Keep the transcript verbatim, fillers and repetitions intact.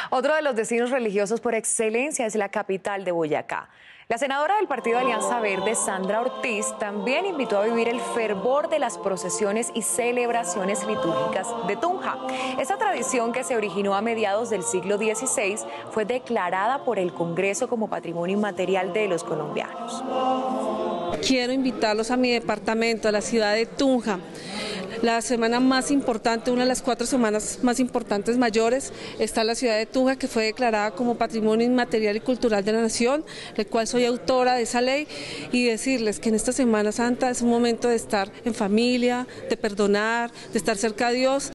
Otro de los destinos religiosos por excelencia es la capital de Boyacá. La senadora del Partido Alianza Verde, Sandra Ortiz, también invitó a vivir el fervor de las procesiones y celebraciones litúrgicas de Tunja. Esta tradición, que se originó a mediados del siglo dieciséis, fue declarada por el Congreso como Patrimonio Inmaterial de los colombianos. Quiero invitarlos a mi departamento, a la ciudad de Tunja. La semana más importante, una de las cuatro semanas más importantes mayores, está la ciudad de Tunja, que fue declarada como Patrimonio Inmaterial y Cultural de la Nación, del cual soy autora de esa ley, y decirles que en esta Semana Santa es un momento de estar en familia, de perdonar, de estar cerca de Dios.